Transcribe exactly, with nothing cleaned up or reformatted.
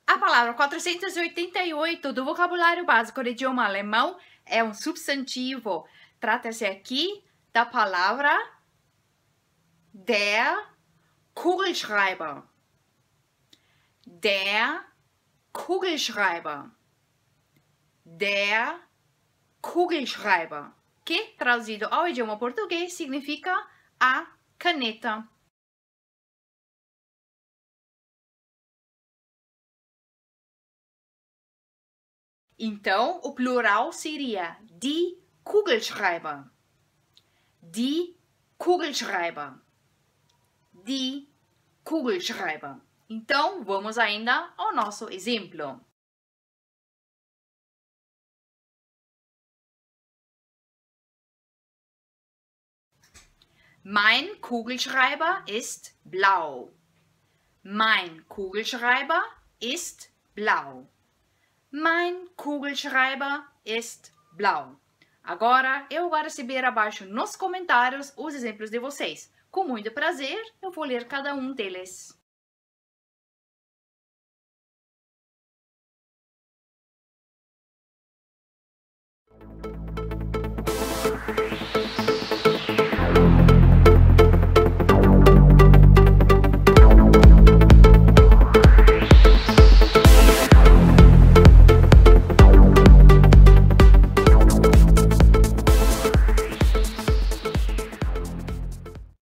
A palavra quatrocentos e oitenta e oito do vocabulário básico do idioma alemão é um substantivo. Trata-se aqui da palavra der Kugelschreiber. Der Kugelschreiber. Der Kugelschreiber, que, traduzido ao idioma português, significa a caneta. Então, o plural seria die Kugelschreiber. Die Kugelschreiber. Die Kugelschreiber. Então, vamos ainda ao nosso exemplo. Mein Kugelschreiber ist blau. Mein Kugelschreiber ist blau. Mein Kugelschreiber ist blau. Agora, eu vou receber abaixo nos comentários os exemplos de vocês. Com muito prazer, eu vou ler cada um deles.